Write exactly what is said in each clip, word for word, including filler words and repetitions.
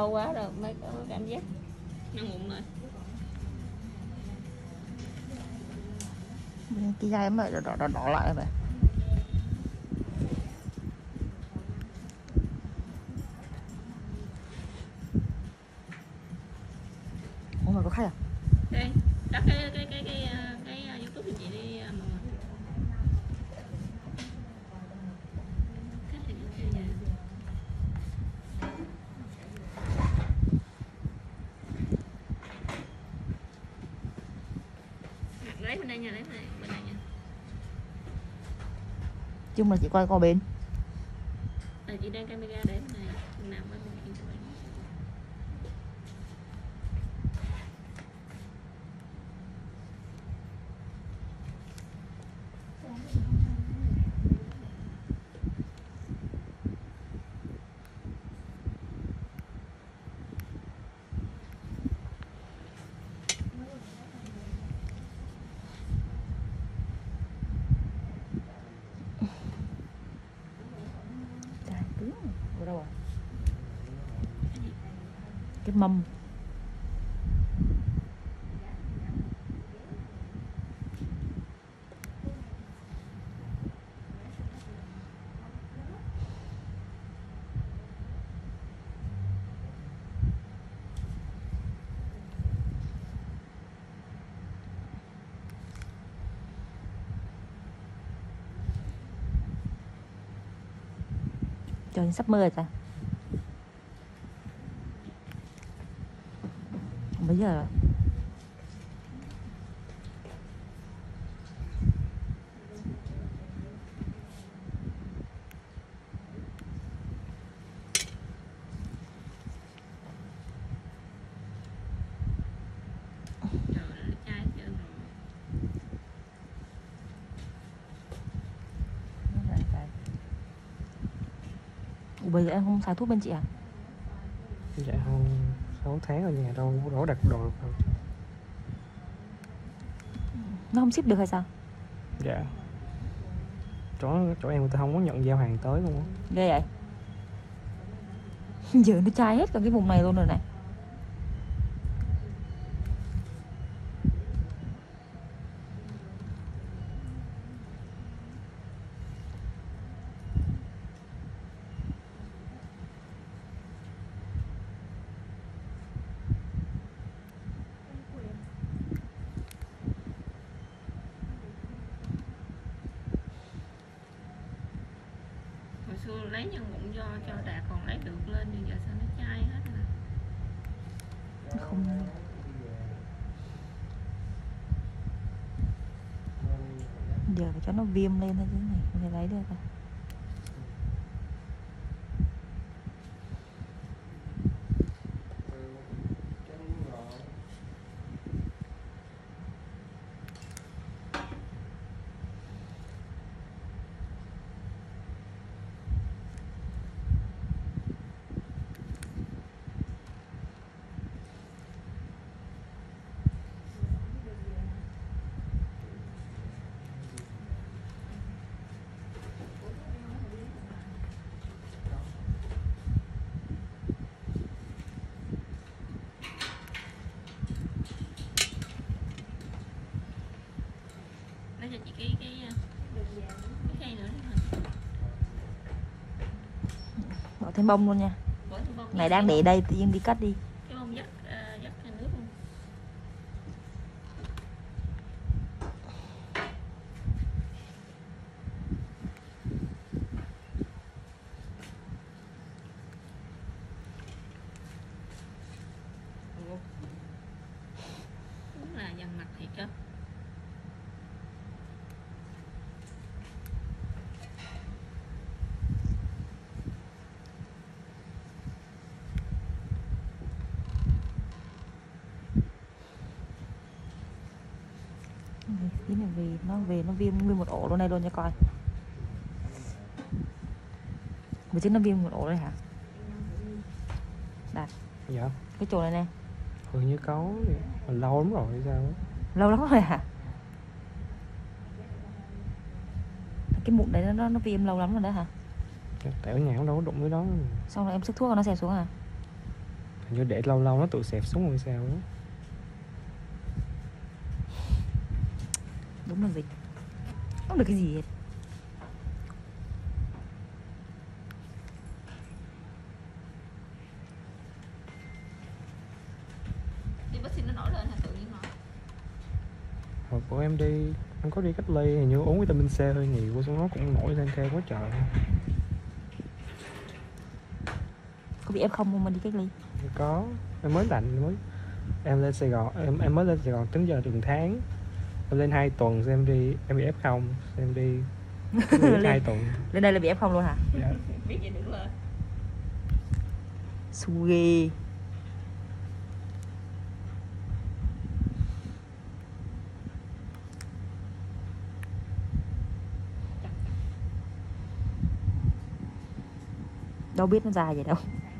lâu quá rồi mới có cảm giác nó mụn rồi. Cái da em đỏ đỏ đỏ lại vậy. Ủa mà có khách à? Đây, tắt cái cái cái cái cái, cái YouTube của chị đi mọi người. Khách thì chưa về. Lấy bên đây nha, lấy bên đây, bên này nha. Chung là chị quay qua bên. À, chị đang camera để bên này, bên nào bên này cho bạn. Ở đâu à? Cái mâm. Trời sắp mưa rồi ta. Bây giờ rồi. Bây giờ em không xài thuốc bên chị à? Dạ không, sáu tháng ở nhà đâu đổ đặt đồ được đâu. Nó không ship được hay sao? Dạ. Chỗ chỗ em người ta không có nhận giao hàng tới luôn á. Ghê vậy. Giờ nó chai hết cả cái vùng này luôn rồi này. Hồi xưa lấy nhân mụn do cho Đạt còn lấy được lên, nhưng giờ sao nó chai hết rồi. Không. Giờ phải cho nó viêm lên thôi chứ này không thể lấy được à. Lấy cho chị cái cái cái khay nữa hả? Bỏ thêm bông luôn nha. Bỏ thêm bông. Này đang để đây tự nhiên đi cắt đi. Cái bông dắt uh, dắt nước luôn. Đúng là dằn mặt thiệt chứ. Tí này về nó về nó viêm nguyên một ổ luôn này luôn cho coi. Vừa chứ nó viêm một ổ đây hả? Đạt. Dạ. Cái chỗ này nè. Ừ như có mình lâu lắm rồi sao đó. Lâu lắm rồi hả? Cái mụn đấy nó nó viêm lâu lắm rồi đó hả? Tại ở nhà cũng đâu có đụng với đó. Xong rồi em sức thuốc nó xẹp xuống hả? Như để lâu lâu nó tự xẹp xuống rồi sao đó. Đúng là dịch. Không được cái gì hết. Đi bác sĩ nó nổi lên hả? Tự nhiên nổi. Hồi bữa em đi, em có đi cách ly, hình như uống vitamin C hơi nhiều, xong nó cũng nổi lên theo quá trời. Có bị ép không không mà đi cách ly? Có, em mới lạnh mới em lên Sài Gòn, em em mới lên Sài Gòn tính giờ được tháng. Em lên hai tuần xem em đi, em bị ép không, em đi cách ly hai tuần. Lên đây là bị ép không luôn hả? Dạ. Biết vậy đừng lên. Su ghê. Đâu biết nó dài vậy đâu.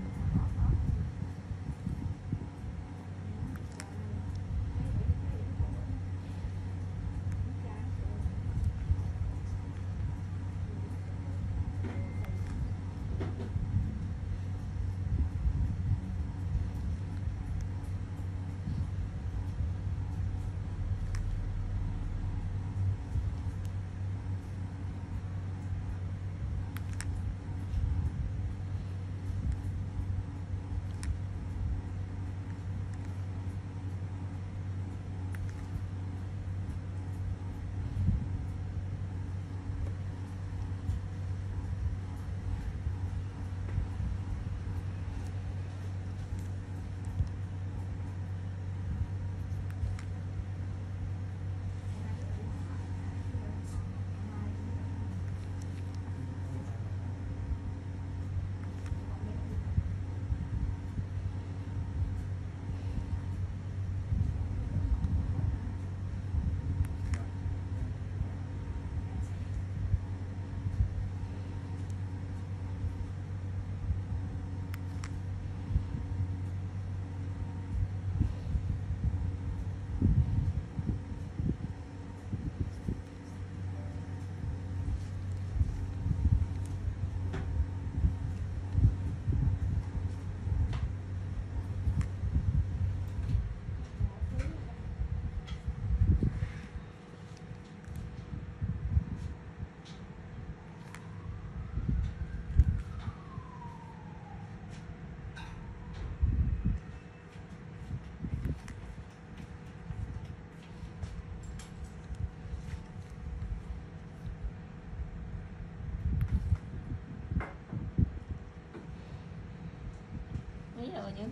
Mấy giờ rồi chứ?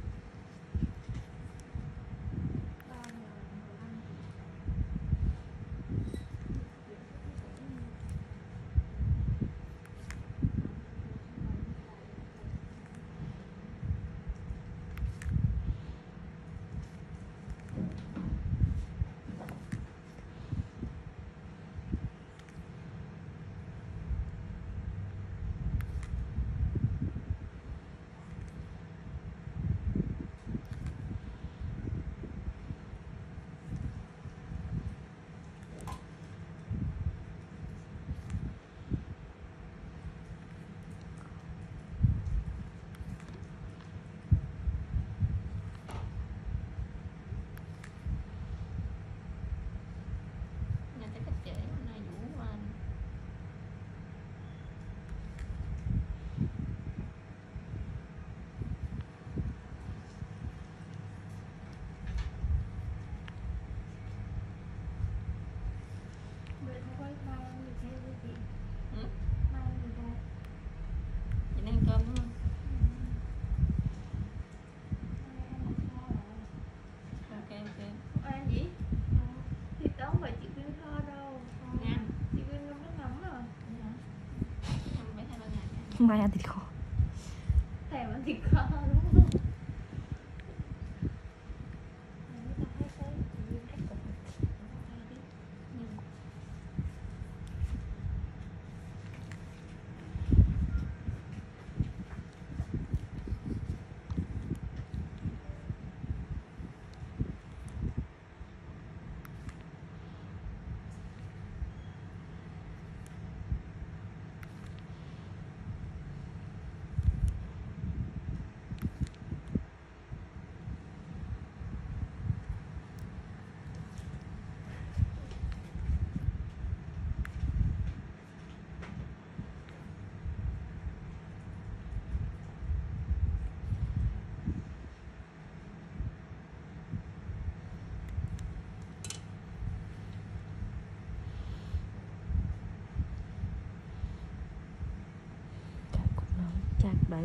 Chị đang ăn cơm đúng không? Ok ok. Ăn gì? Thì tớ không phải chị Quyên thơ đâu. Nha. Chị Quyên ngâm nước mắm à? Ăn mấy hai ba ngày nha. Mai ăn thịt kho. Thèm ăn thịt kho đúng không? sạc đấy.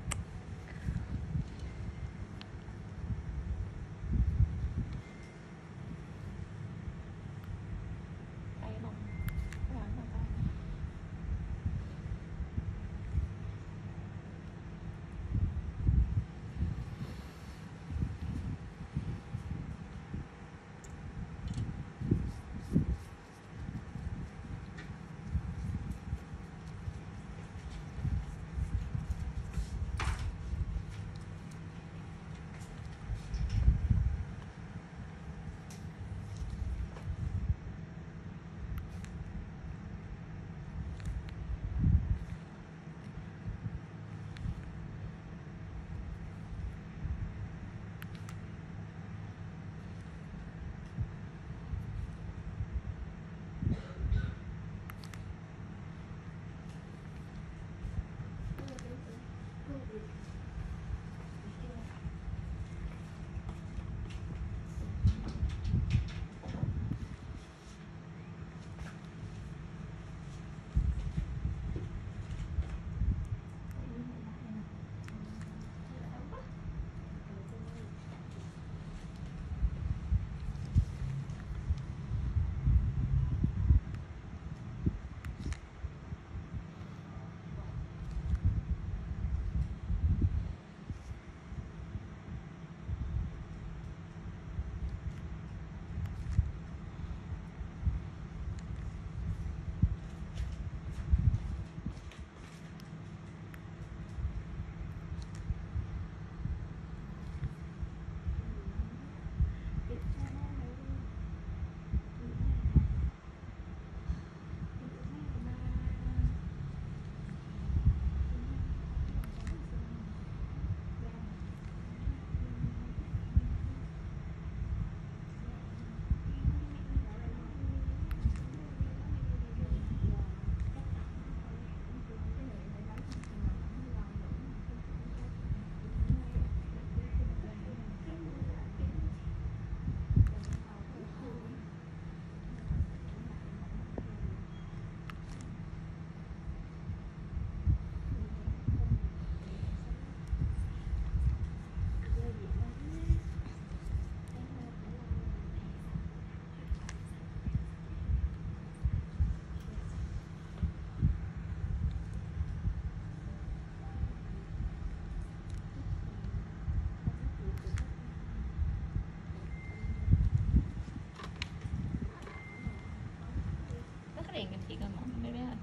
Đèn cho chị coi một mấy bé ơi.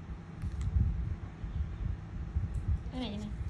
Cái này như này.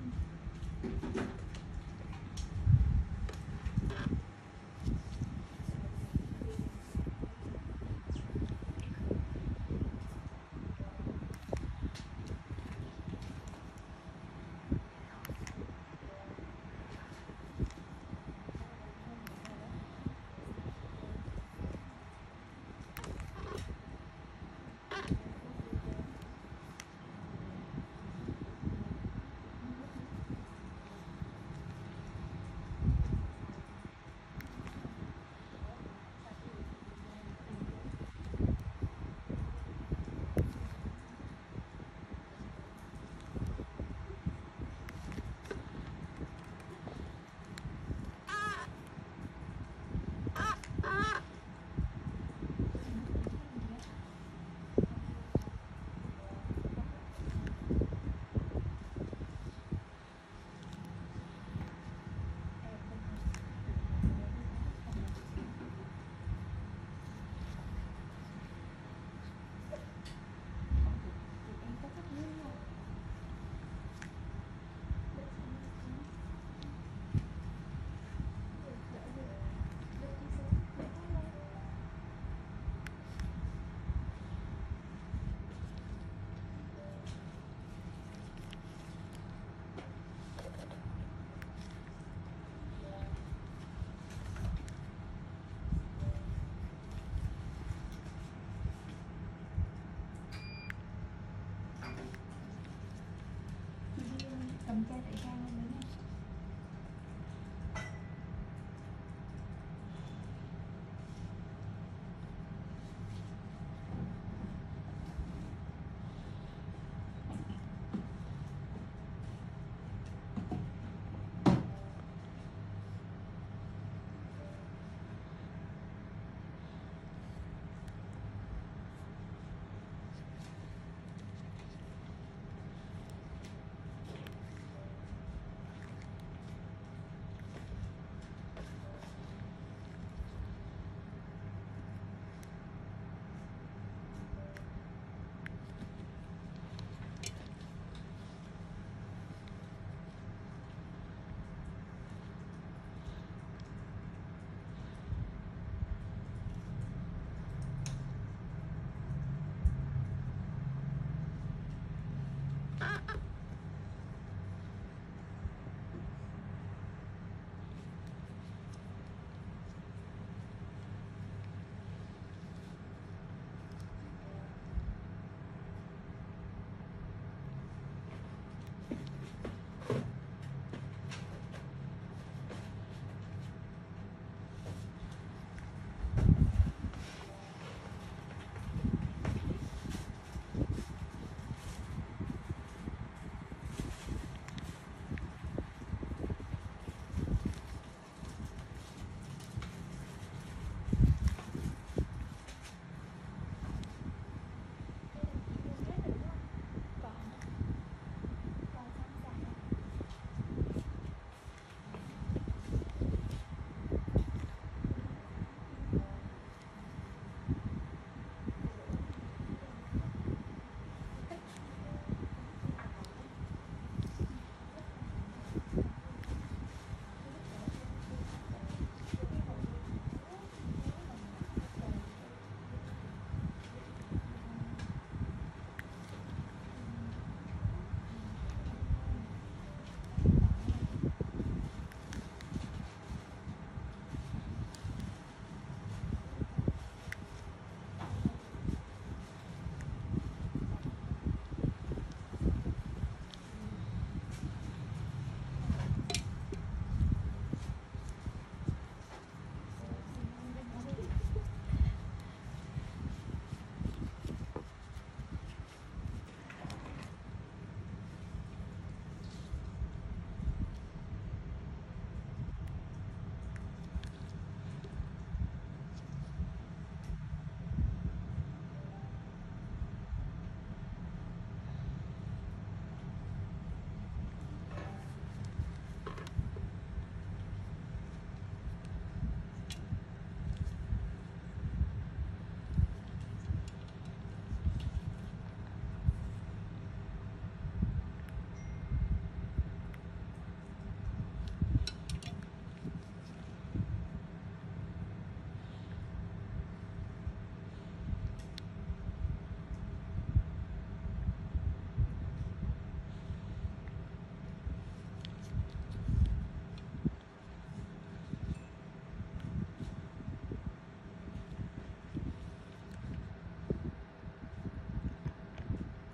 cầm chai tẩy trang lên đấy nha.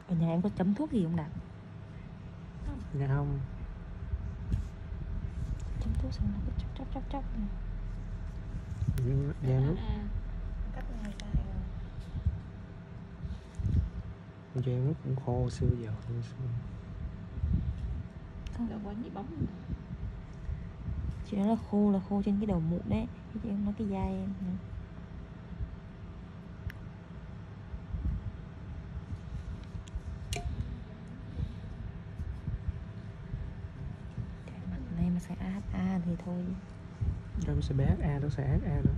Ở nhà em có chấm thuốc gì không Đạt? Dạ không. Chấm thuốc xong nó cứ chóc chóc chóc chóc. Dạ lúc Cách này ta cho em lúc cũng khô xưa giờ đâu có gì bóng. Chị nói là khô là khô trên cái đầu mụn đấy. Chị em nói cái da em. Mặt này mà xài a hát a thì thôi. em sẽ bé a đâu sẽ a đâu.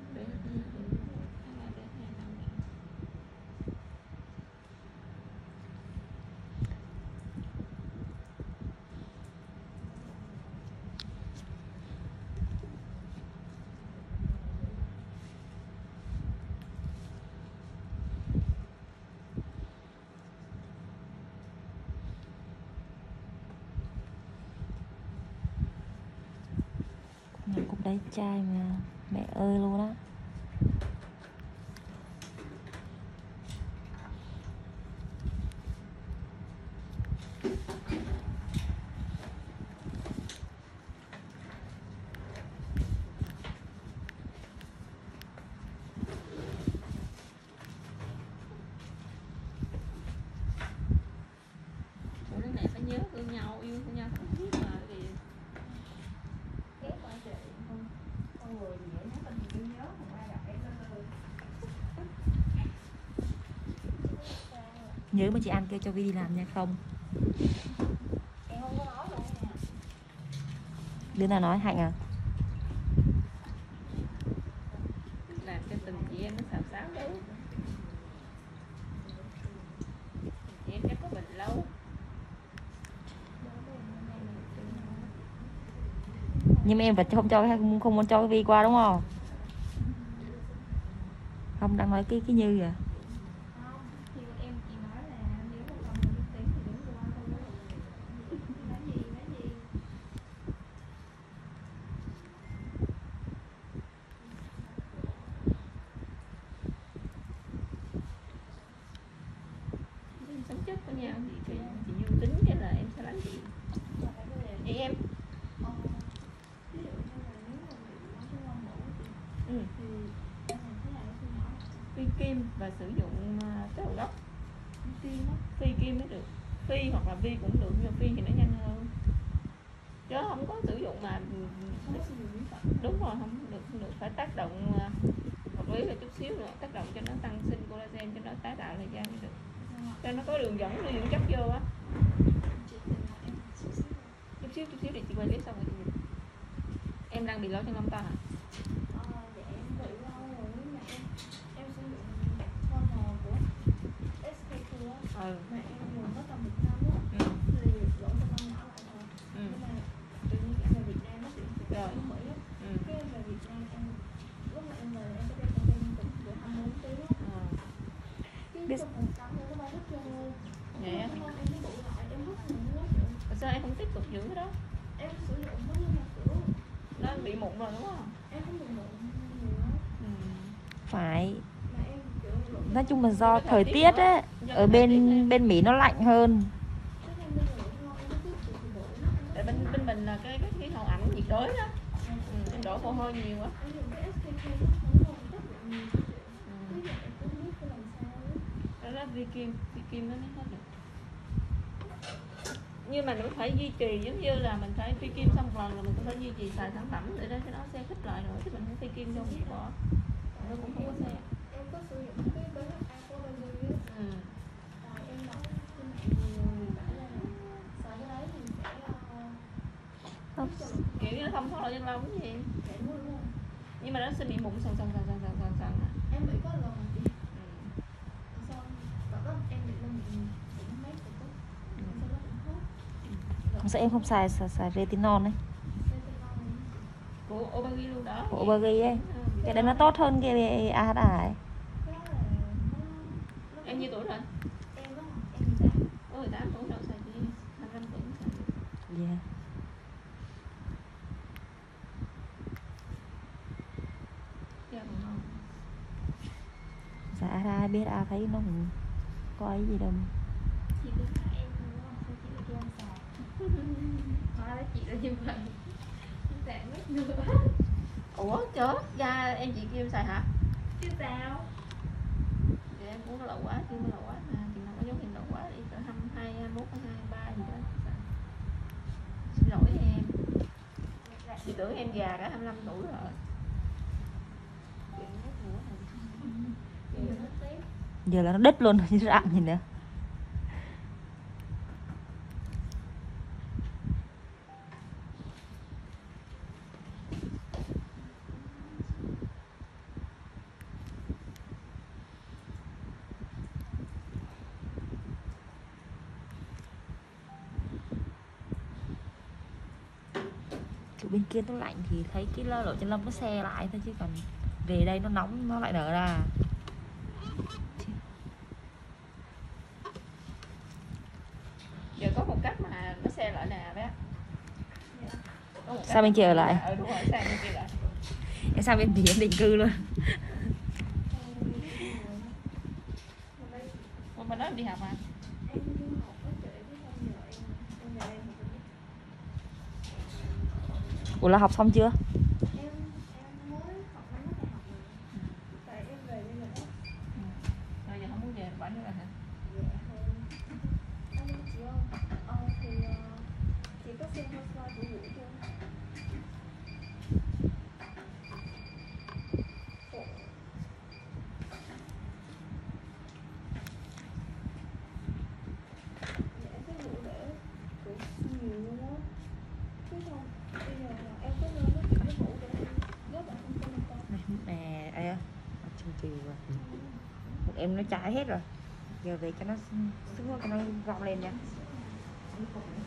Cục đáy chai mà mẹ ơi luôn á. Ủa đứa này phải nhớ thương nhau, yêu thương nhau không biết mà cái gì. ghét qua chị không con người gì vậy, nhắc tên gì yêu nhớ không ai gặp em đâu. Nhớ mà chị An kêu cho Vi đi làm nha không? Em không có nói luôn nha. Đứa nào nói Hạnh à? Làm cho từng chị em nó xào xáo đâu. Chị em chắc có bệnh lâu. Nhưng mà em vẫn không cho không, không muốn cho cái Vi qua đúng không? Không đang nói cái cái Như à? Không, thì em chỉ nói là nếu mà còn muốn tính thì đứng qua thôi. Nói gì nói gì. Sống chất của nhau thì chị, chị Dương tính cho là em sẽ đánh chị. Vậy em? Ờ, ví dụ như là nếu mà bị nó cái lông mũ thì Ừ. thì em làm thế nào để tôi hỏi? Phi kim và sử dụng uh, tế bào gốc. Phi kim á. Phi kim mới được. Phi hoặc là vi cũng được, nhưng mà phi thì nó nhanh hơn. Chứ không có sử dụng mà Không có sử dụng mỹ phẩm. đúng rồi, không được, không được phải tác động uh, một lý là chút xíu nữa, tác động cho nó tăng sinh collagen, cho nó tái tạo lại da mới được. Cho nó có đường dẫn, đường dẫn chất vô á. Chị từng hỏi em chút xíu. Chút xíu, chút xíu để chị quay clip xong rồi chị nhìn. Em đang bị lỗ chân lông to hả? Ờ, dạ em bị lâu rồi nhưng mà em em sử dụng toner của ét ca hai á. Ừ. Mà em dùng có tầm một năm á. Ừ. Thì lỗ chân lông nhỏ lại rồi. Ừ. Nhưng mà tự nhiên em về Việt Nam nó chuyển từ Rồi. ở Mỹ á. Ừ. Cái em về Việt Nam em lúc mà em về em có đeo khẩu trang liên tục bữa hai mươi bốn tiếng á. Ờ. Cái trong một năm em có bay hết trơn luôn. Vậy á? Em mới bụi lại em hút nhiều quá chị. Tại sao em không tiếp tục giữ cái đó? Em sử dụng nó nhưng mà kiểu Nó bị mụn rồi đúng không? em không dùng mụn nhiều á. Ừ. Phải. Mà em kiểu lỗ Nói chung là do Do thời thời tiết tiết ấy. Do Ở thời tiết bên này. bên Mỹ nó lạnh hơn. cái em bây giờ lỗ em có tiếp tục bụi nó em Tại bên bên mình là cái cái khí hậu ẩm nhiệt đới đó. Ừ, em đổ mồ hôi nhiều quá. em dùng cái ét ca hai nó không còn tác dụng nhiều cho chị. Ừ. Cái giờ em cũng không biết phải làm sao ấy. Đó là vi kim, vi kim nó mới hết được. Nhưng mà nó phải duy trì, giống như là mình phải phi kim xong một lần là mình cũng phải duy trì xài sản phẩm để đó cho nó sẽ khích lại rồi, chứ mình không phi kim vô mình bỏ nó cũng không có xe. Em có sử dụng cái bê hát a của Baby á. Ừ. Tại em nói trên mạng nhiều người bảo là xài cái đấy thì sẽ Không. Kiểu như nó không có lỗ chân lông cái gì, để mua đúng không? nhưng mà nó sẽ bị mụn sần sần sần sần sần sần sần à. Em bị có lần mà chị. Ừ. Xong đợt đó em bị lông mụn cũng mấy chục á. Ừ. Sau đó cũng hết. Sao em không xài xài, xài retinol ấy? Của Obagi luôn đó. Của Obagi ấy. Ừ. Cái đấy nó tốt hơn cái a hát a ấy. Em nhiêu tuổi rồi? Em á, em mười tám. Có mười tám tuổi đâu xài chị, hai mươi lăm tuổi xài được. Yeah. Dạ còn không. Dạ a hát a biết, a thấy nó cũng có ấy gì đâu. Chị đứng lại em đúng không? Sao chị lại kêu em sạc? Hóa ra chị là như vậy. Em sạc mất nữa. Ủa chết, da em chị kêu xài hả? Chứ sao? Thì em cũng có lậu quá, chưa có lậu quá mà thì nó có dấu hiệu lậu quá đi cỡ hai mươi hai, hai mươi mốt, hai mươi ba gì đó. Xin lỗi em. Chị tưởng em già cả hai mươi lăm tuổi rồi. Giờ là nó đít luôn chứ rạng gì nữa. Chỗ bên kia nó lạnh thì thấy cái lỗ chân lông nó xe lại thôi, chứ còn về đây nó nóng nó lại nở ra. Giờ có một cách mà nó xe lại nè bé. Sao bên kia ở lại? Ừ đúng rồi, sang bên kia lại. Em sang bên biển định cư luôn. Ủa mà nó đi học à? Em đi học ở trễ chứ không nhờ em. Em nhờ em học. Ủa là học xong chưa? Em em mới học năm nhất đại học rồi. Tại em về bây giờ đó. Rồi giờ không muốn về bỏ nữa rồi hả? Dạ không. Anh biết chị không? Ờ thì uh, chị có xem housewife của Vũ chưa? Dạ cái Vũ để cũng nhiều luôn á. Chứ không, bây giờ là em có nên nói chuyện với Vũ để em góp lại thông tin không con? Này, nè, đây á. Chương trình rồi. Một em nó trái hết rồi. Giờ về cho nó xuống cho nó gọn lên nha.